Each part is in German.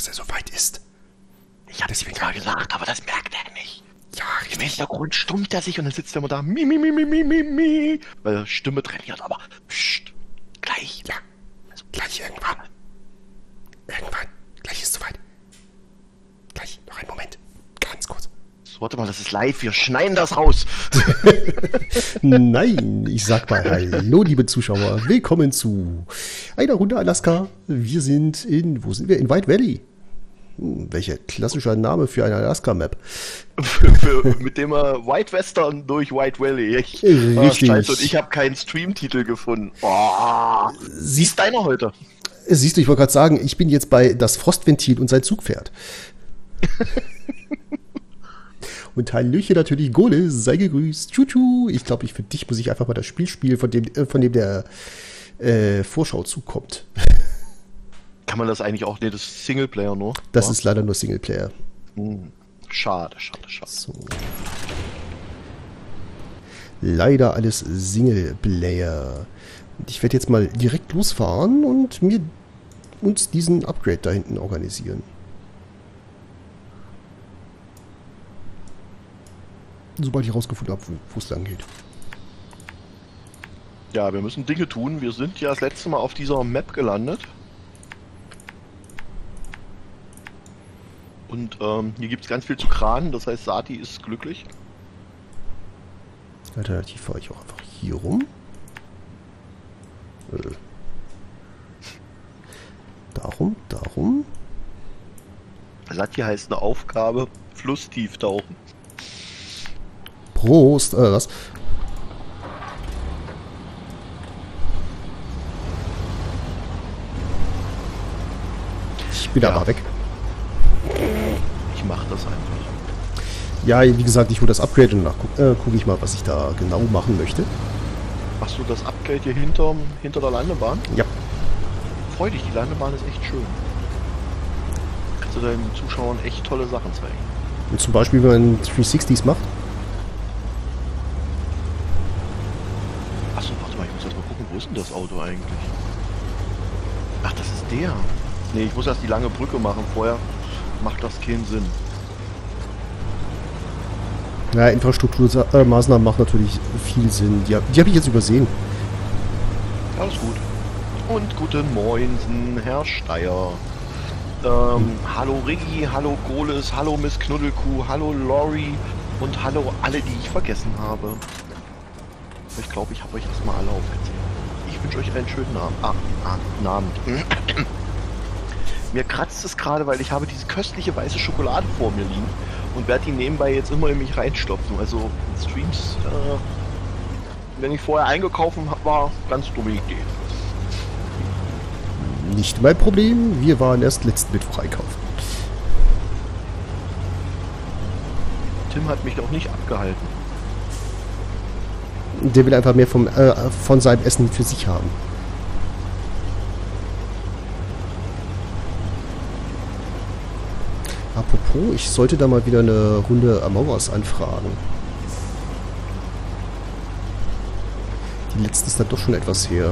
dass er so weit ist. Ich hab's ihm zwar gesagt, aber das merkt er nicht. Ja, Im richtig. Hintergrund stummt er sich und dann sitzt er immer da, mi, weil Stimme trainiert, aber pst, gleich. Ja, Also, gleich irgendwann. Irgendwann. Gleich ist soweit. Gleich, noch einen Moment. Ganz kurz. so, warte mal, das ist live, wir schneiden das raus. Nein, ich sag mal hallo, liebe Zuschauer. Willkommen zu einer Runde Alaska. Wir sind wo sind wir? In White Valley. Welcher klassischer Name für eine Alaska-Map. Mit dem White Western durch White Valley. Richtig. Scheiße, und ich habe keinen Streamtitel gefunden. Oh, siehst deiner heute? Siehst du, ich wollte gerade sagen, ich bin jetzt bei Das Frostventil und sein Zugpferd. Und Hallöchen natürlich, Gole, sei gegrüßt. Tschu-tschu. Ich glaube, für dich muss ich einfach mal das Spiel spielen, von dem der Vorschau zukommt. Kann man das eigentlich auch? Nee, das ist Singleplayer nur. Das ist leider nur Singleplayer. Schade. So. Leider alles Singleplayer. Und ich werde jetzt mal direkt losfahren und uns diesen Upgrade da hinten organisieren. Sobald ich rausgefunden habe, wo es lang geht. Ja, wir müssen Dinge tun. Wir sind ja das letzte Mal auf dieser Map gelandet. Und hier gibt es ganz viel zu kranen, das heißt, Sati ist glücklich. Alternativ fahre ich auch einfach hier rum. Darum. Sati heißt eine Aufgabe, flusstief tauchen. Prost, was? Ich bin aber weg. Ich mache das einfach. Ja, wie gesagt, ich hole das Upgrade und gucke ich mal, was ich da genau machen möchte. Machst du das Upgrade hier hinter der Landebahn? Ja. Freu dich, die Landebahn ist echt schön. Kannst du deinen Zuschauern echt tolle Sachen zeigen. Und zum Beispiel, wenn man 360s macht. Achso, warte mal, ich muss erst mal gucken, wo ist denn das Auto eigentlich? Ach, das ist der. Nee, ich muss erst die lange Brücke machen, vorher macht das keinen Sinn. Ja, Infrastrukturmaßnahmen macht natürlich viel Sinn. Die habe ich jetzt übersehen. Alles gut. Und guten Moinsen, Herr Steyer. Hallo Riggi, hallo Goles, hallo Miss Knuddelkuh, hallo Lori und hallo alle, die ich vergessen habe. Ich glaube, ich habe euch erstmal alle aufgezählt. Ich wünsche euch einen schönen Abend. Mir kratzt es gerade, weil ich habe diese köstliche weiße Schokolade vor mir liegen und werde die nebenbei jetzt immer in mich reinstopfen. Also Streams, wenn ich vorher eingekauft habe, war ganz dumme Idee. Nicht mein Problem, wir waren erst letzten Mittwoch einkaufen. Tim hat mich noch nicht abgehalten. Der will einfach mehr von seinem Essen für sich haben. Apropos, ich sollte da mal wieder eine Runde Amoras anfragen. Die letzte ist dann doch schon etwas her.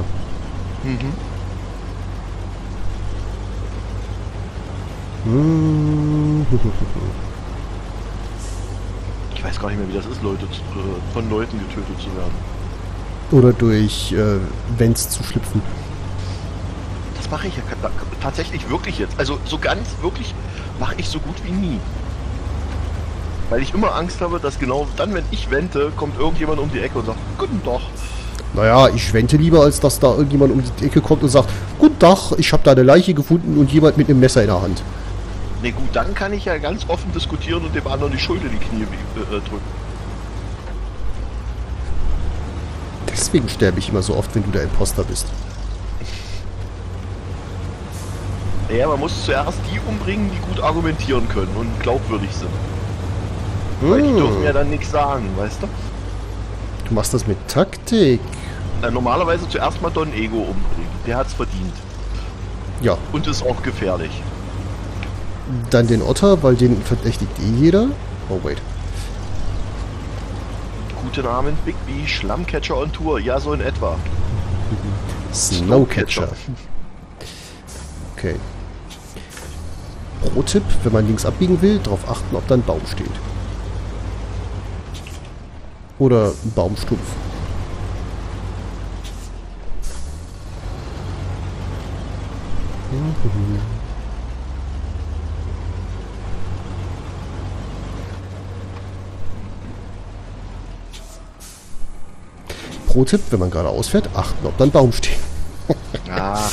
Ich weiß gar nicht mehr, wie das ist, von Leuten getötet zu werden. Oder durch Vents zu schlüpfen. Das mache ich ja tatsächlich wirklich jetzt. Also so ganz wirklich mache ich so gut wie nie. Weil ich immer Angst habe, dass genau dann, wenn ich wente, kommt irgendjemand um die Ecke und sagt, guten Tag. Naja, ich wente lieber, als dass da irgendjemand um die Ecke kommt und sagt, guten Tag, ich habe da eine Leiche gefunden und jemand mit einem Messer in der Hand. Ne gut, dann kann ich ja ganz offen diskutieren und dem anderen die Schuld in die Knie drücken. Deswegen sterbe ich immer so oft, wenn du der Imposter bist. Ja, man muss zuerst die umbringen, die gut argumentieren können und glaubwürdig sind. Weil die dürfen ja dann nichts sagen, weißt du? Du machst das mit Taktik. Normalerweise zuerst mal Don Ego umbringen. Der hat's verdient. Ja. Und ist auch gefährlich. Dann den Otter, weil den verdächtigt eh jeder. Oh, wait. Guten Abend, Big B, Schlammcatcher on Tour. Ja, so in etwa. Snowcatcher. Okay. Pro-Tipp, wenn man links abbiegen will, darauf achten, ob da ein Baum steht. Oder ein Baumstumpf. Pro-Tipp, wenn man geradeaus fährt, achten, ob da ein Baum steht. Ah.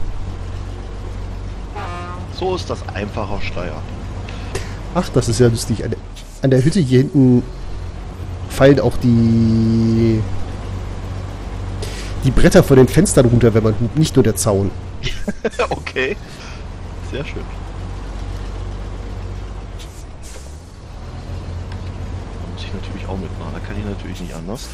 So ist das einfacher Steuer. Ach, das ist ja lustig. An der Hütte hier hinten fallen auch die Bretter von den Fenstern runter, wenn man nicht nur der Zaun. Okay. Sehr schön. Da muss ich natürlich auch mitmachen. Da kann ich natürlich nicht anders.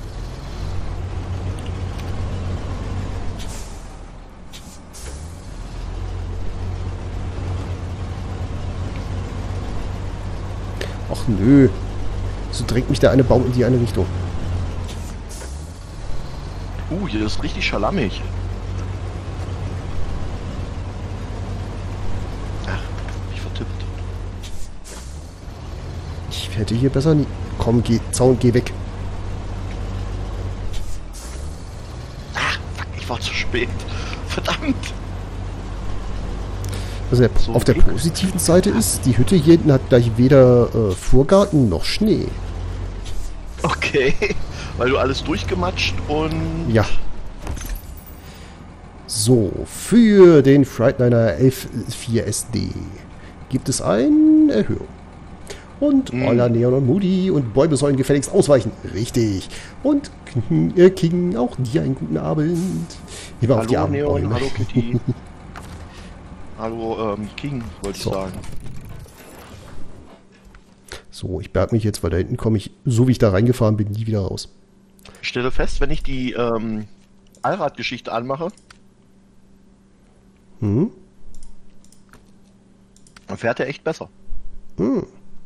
Ach nö. So drängt mich der eine Baum in die eine Richtung. Hier ist richtig schalammig. Ach, ich vertippt. Ich hätte hier besser nie... Komm, Zaun, geh weg. Ach, fuck, ich war zu spät. Verdammt. Also So, auf der Glück. positiven Seite ist, die Hütte hier hinten hat gleich weder Vorgarten noch Schnee. Okay. Weil du alles durchgematscht und... Ja. So, für den Freightliner 11.4 SD gibt es eine Erhöhung. Und Ola, Neon und Moody und Bäume sollen gefälligst ausweichen. Richtig. Und King, auch dir einen guten Abend. Immer auf die Hallo armen Neon, Bäume. hallo Kitty. Hallo King, wollte ich So. sagen. So, ich berg mich jetzt, weil da hinten komme ich, so wie ich da reingefahren bin, nie wieder raus. Ich stelle fest, wenn ich die Allradgeschichte anmache, Hm? dann fährt er echt besser. Hm.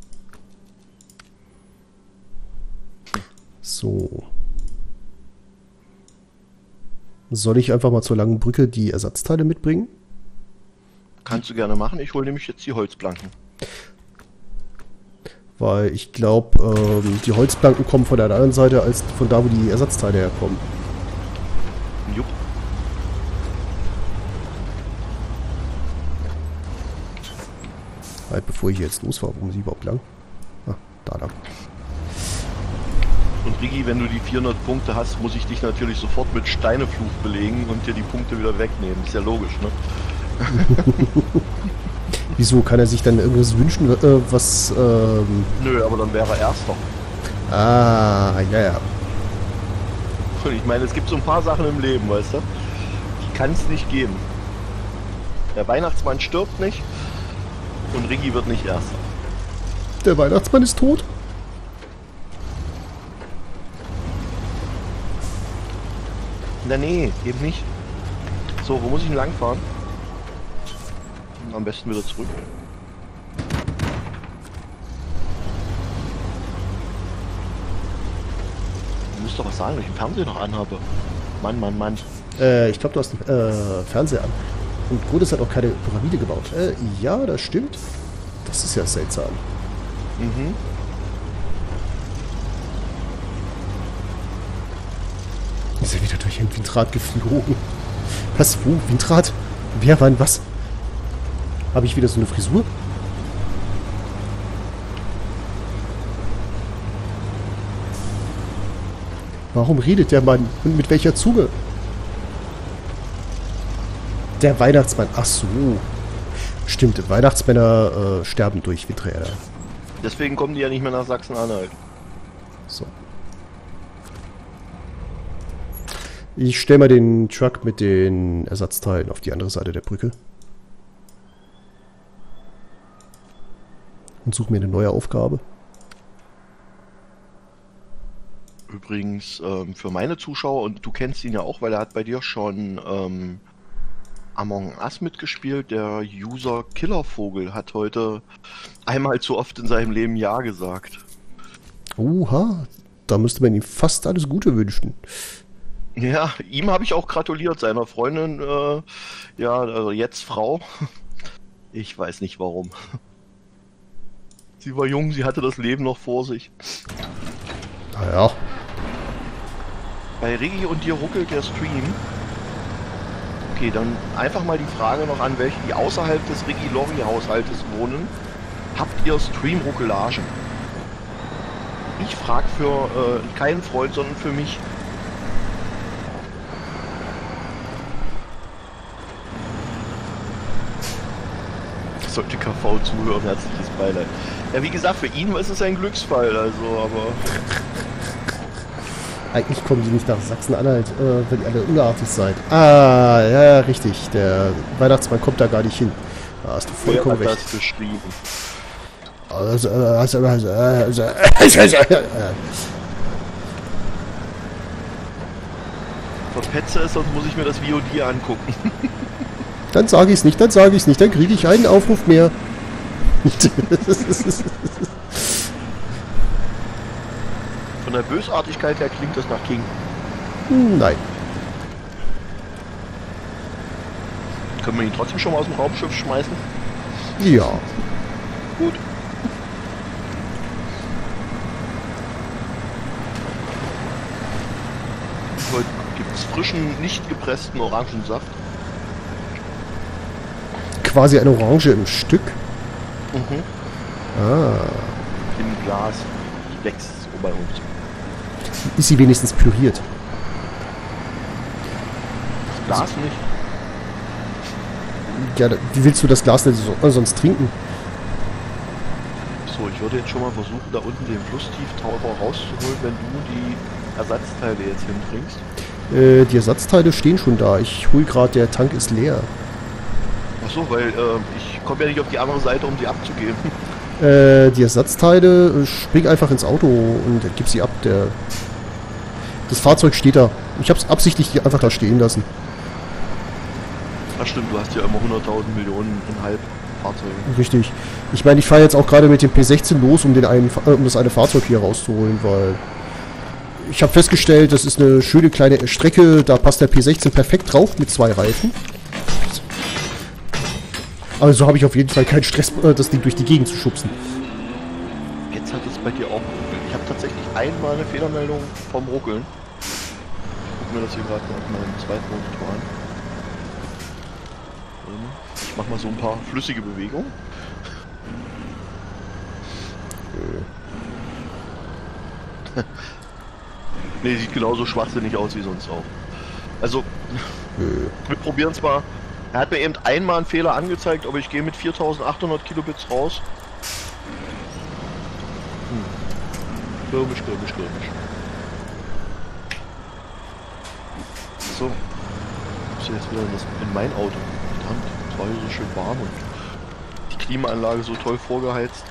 So. Soll ich einfach mal zur langen Brücke die Ersatzteile mitbringen? Kannst du gerne machen. Ich hole nämlich jetzt die Holzplanken. Weil ich glaube, die Holzplanken kommen von der anderen Seite als von da, wo die Ersatzteile herkommen. Jupp. Halt, bevor ich jetzt losfahre, wo muss ich überhaupt lang? Ah, da lang. Und Rigi, wenn du die 400 Punkte hast, muss ich dich natürlich sofort mit Steinefluch belegen und dir die Punkte wieder wegnehmen. Ist ja logisch, ne? Wieso kann er sich dann irgendwas wünschen, was... Nö, aber dann wäre er Erster. Ah, ja, ja. Und ich meine, es gibt so ein paar Sachen im Leben, weißt du? Die kann es nicht geben. Der Weihnachtsmann stirbt nicht und Rigi wird nicht Erster. Der Weihnachtsmann ist tot. Na nee, eben nicht. So, wo muss ich denn langfahren? Am besten wieder zurück. Du musst doch was sagen, wenn ich den Fernseher noch anhabe. Mann, Mann, Mann. Ich glaube, du hast einen Fernseher an. Und Grodes hat auch keine Pyramide gebaut. Ja, das stimmt. Das ist ja seltsam. Mhm. Ist er wieder durch ein Windrad geflogen? Was? Wo? Windrad? Wer, wann, was? Habe ich wieder so eine Frisur? Warum redet der Mann? Und mit welcher Zunge? Der Weihnachtsmann. Ach so. Stimmt, Weihnachtsmänner sterben durch Windräder. Deswegen kommen die ja nicht mehr nach Sachsen-Anhalt. So. Ich stelle mal den Truck mit den Ersatzteilen auf die andere Seite der Brücke. Und suche mir eine neue Aufgabe. Übrigens, für meine Zuschauer, und du kennst ihn ja auch, weil er hat bei dir schon Among Us mitgespielt, der User Killervogel hat heute einmal zu oft in seinem Leben Ja gesagt. Oha, da müsste man ihm fast alles Gute wünschen. Ja, ihm habe ich auch gratuliert, seiner Freundin, ja, also jetzt Frau. Ich weiß nicht warum. Sie war jung, sie hatte das Leben noch vor sich. Naja. Bei Regi und dir ruckelt der Stream. Okay, dann einfach mal die Frage noch an welche, die außerhalb des Regi-Lori-Haushaltes wohnen. Habt ihr Stream-Ruckelagen? Ich frage für keinen Freund, sondern für mich. Sollte KV zuhören, herzliches Beileid. Ja, wie gesagt, für ihn ist es ein Glücksfall, also, aber... Eigentlich kommen die nicht nach Sachsen-Anhalt, wenn ihr alle unartig seid. Ah, ja, richtig. Der Weihnachtsmann kommt da gar nicht hin. Da hast du vollkommen recht. Wer hat das geschrieben? Verpetze es, sonst muss ich mir das VOD angucken. Dann sage ich es nicht, dann kriege ich einen Aufruf mehr. Von der Bösartigkeit her klingt das nach King. Nein. Können wir ihn trotzdem schon mal aus dem Raumschiff schmeißen? Ja. Gut. Heute gibt es frischen, nicht gepressten Orangensaft. Quasi eine Orange im Stück. Mhm. Ah. Im Glas. Die wächst so bei uns. Ist sie wenigstens püriert? Das Glas nicht. Ja, wie willst du das Glas denn sonst trinken? So, ich würde jetzt schon mal versuchen, da unten den Flusstieftaucher rauszuholen, wenn du die Ersatzteile jetzt hinbringst. Die Ersatzteile stehen schon da. Ich hol gerade, der Tank ist leer. Achso, weil ich komme ja nicht auf die andere Seite, um sie abzugeben. Die Ersatzteile, spring einfach ins Auto und gib sie ab. Das Fahrzeug steht da. Ich habe es absichtlich einfach da stehen lassen. Ach stimmt, du hast ja immer 100.000 Millionen und halb Fahrzeuge. Richtig. Ich meine, ich fahre jetzt auch gerade mit dem P16 los, um das eine Fahrzeug hier rauszuholen, weil ich habe festgestellt, das ist eine schöne kleine Strecke, da passt der P16 perfekt drauf mit 2 Reifen. Also habe ich auf jeden Fall keinen Stress, das Ding durch die Gegend zu schubsen. Jetzt hat es bei dir auch geruckelt. Ich habe tatsächlich einmal eine Fehlermeldung vom Ruckeln. Ich gucke mir das hier gerade mal auf meinem zweiten Monitor an. Ich mache mal so ein paar flüssige Bewegungen. Ne, sieht genauso schwachsinnig aus wie sonst auch. Also, wir probieren es mal. Er hat mir eben einmal einen Fehler angezeigt, aber ich gehe mit 4800 Kilobits raus. Stürmisch. So. Ich muss jetzt wieder in mein Auto. Verdammt, es war hier so schön warm und die Klimaanlage so toll vorgeheizt.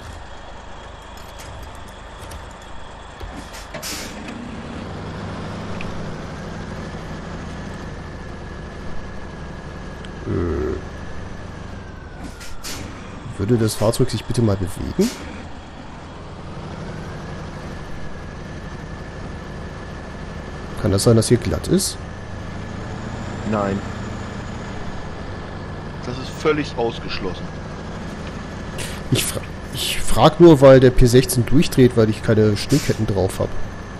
Würde das Fahrzeug sich bitte mal bewegen? Kann das sein, dass hier glatt ist? Nein. Das ist völlig ausgeschlossen. Ich frag nur, weil der P16 durchdreht, weil ich keine Schneeketten drauf habe.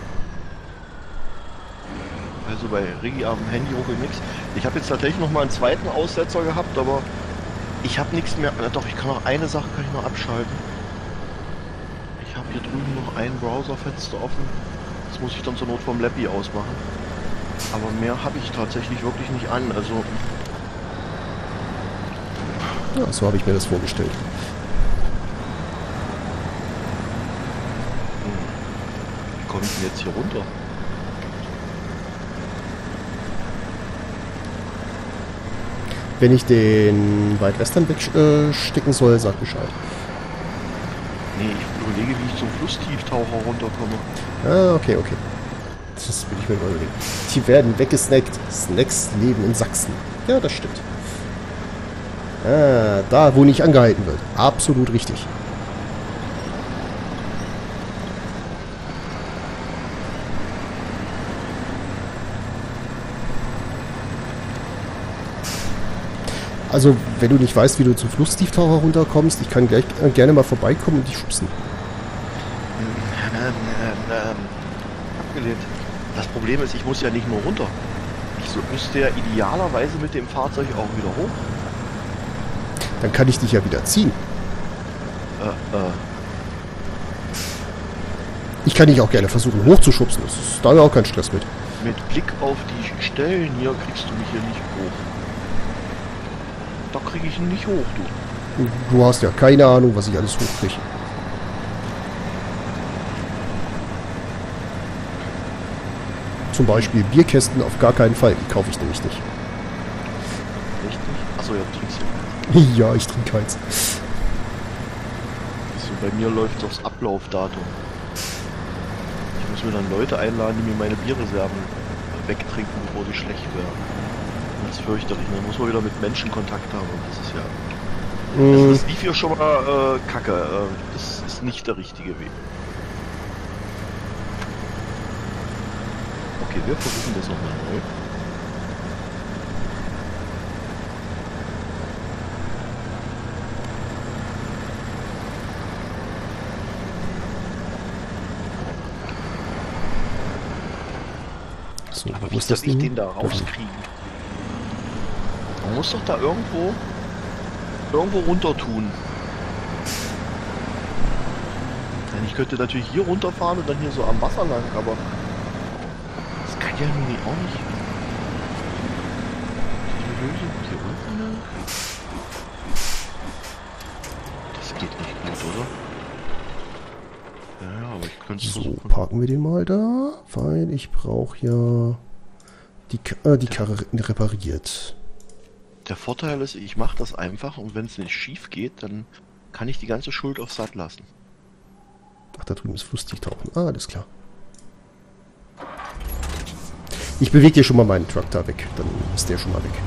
Also bei Regi am Handy ruckelt nichts. Ich habe jetzt tatsächlich noch mal einen zweiten Aussetzer gehabt, aber ich habe nichts mehr. Doch, ich kann noch eine Sache kann ich noch abschalten. Ich habe hier drüben noch ein Browserfenster offen. Das muss ich dann zur Not vom Lappy ausmachen. Aber mehr habe ich tatsächlich wirklich nicht an. Also Ja, so habe ich mir das vorgestellt. wie komme ich denn jetzt hier runter? Wenn ich den Waldwestern wegstecken soll, sag Bescheid. Nee, ich überlege, wie ich zum Flusstieftaucher runterkomme. Ah, okay. Das will ich mir mal überlegen. Die werden weggesnackt. Snacks leben in Sachsen. Ja, das stimmt. Ah, da, wo nicht angehalten wird. Absolut richtig. Also, wenn du nicht weißt, wie du zum Flusstieftaucher runterkommst, ich kann gleich gerne mal vorbeikommen und dich schubsen. Abgelehnt. Das Problem ist, ich muss ja nicht nur runter. Ich müsste ja idealerweise mit dem Fahrzeug auch wieder hoch. Dann kann ich dich ja wieder ziehen. Ich kann dich auch gerne versuchen hochzuschubsen. Da habe ich auch keinen Stress mit. Mit Blick auf die Stellen hier kriegst du mich hier nicht hoch. Da kriege ich ihn nicht hoch, du. Du hast ja keine Ahnung, was ich alles hochkriege. Zum Beispiel Bierkästen auf gar keinen Fall. Die kaufe ich nämlich nicht. Echt nicht? Achso, ja, du trinkst ja. Ja, ich trinke keins. So, bei mir läuft es aufs Ablaufdatum. Ich muss mir dann Leute einladen, die mir meine Bierreserven wegtrinken, bevor sie schlecht werden. Das ist fürchterlich. Dann muss man wieder mit Menschen Kontakt haben. Und das ist ja... Das lief hier schon mal kacke. Das ist nicht der richtige Weg. Okay, wir versuchen das nochmal neu. So, Aber wo wie ist soll das ich Ding? den da rauskriegen? Man muss doch da irgendwo runter tun. Ich könnte natürlich hier runterfahren und dann hier so am Wasser lang, aber das kann ja nun auch nicht. Die Lösung hier unten? Das geht nicht gut, oder? Ja, aber ich könnte es So, versuchen. parken wir den mal da, weil ich brauche ja die Karre repariert. Der Vorteil ist, ich mache das einfach und wenn es nicht schief geht, dann kann ich die ganze Schuld auf Satt lassen. Ach, da drüben ist Flusstieftauchen. Ah, alles klar. Ich bewege dir schon mal meinen Truck da weg. Dann ist der schon mal weg.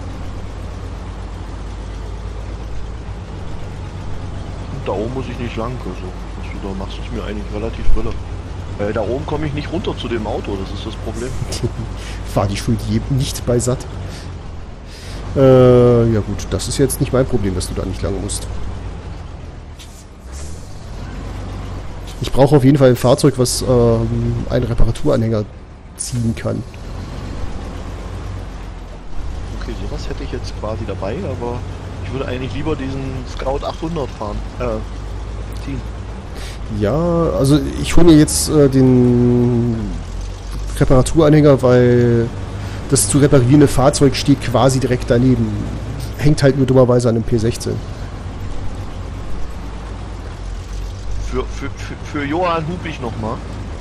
Und da oben muss ich nicht lang, also was du da machst, ist mir eigentlich relativ rille. Weil da oben komme ich nicht runter zu dem Auto, das ist das Problem. War die Schuld jedem nicht bei Satt? Ja gut, das ist jetzt nicht mein Problem, dass du da nicht lang musst. Ich brauche auf jeden Fall ein Fahrzeug, was einen Reparaturanhänger ziehen kann. Okay, sowas hätte ich jetzt quasi dabei, aber ich würde eigentlich lieber diesen Scout 800 fahren, ziehen. Ja, also ich hole mir jetzt den Reparaturanhänger, weil das zu reparierende Fahrzeug steht quasi direkt daneben. Hängt halt nur dummerweise an dem P16. Für Johann hub ich nochmal.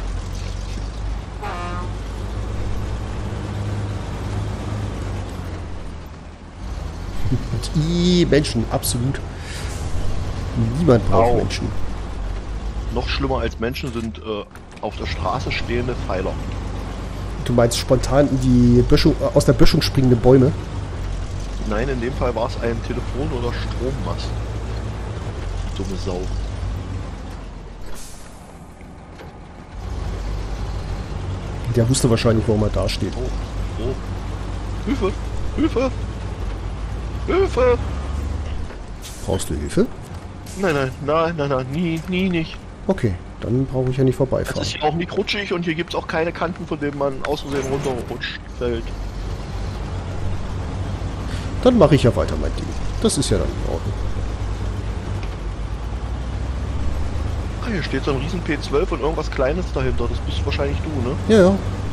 Die Menschen, absolut. Niemand braucht Menschen. Noch schlimmer als Menschen sind auf der Straße stehende Pfeiler. Du meinst spontan in die Böschung, aus der Böschung springende Bäume? Nein, in dem Fall war es ein Telefon- oder Strommast. Dumme Sau. Der wusste wahrscheinlich, warum er da steht. Oh. Hilfe! Hilfe! Hilfe! Brauchst du Hilfe? Nein, nie nicht. Okay, dann brauche ich ja nicht Es vorbeifahren. ist hier auch nicht rutschig und hier gibt es auch keine Kanten, von denen man aus Versehen runterrutscht, fällt. Dann mache ich ja weiter mein Ding. Das ist ja dann in Ordnung. Ah, hier steht so ein riesen P12 und irgendwas Kleines dahinter. Das bist wahrscheinlich du, ne? Ja, ja.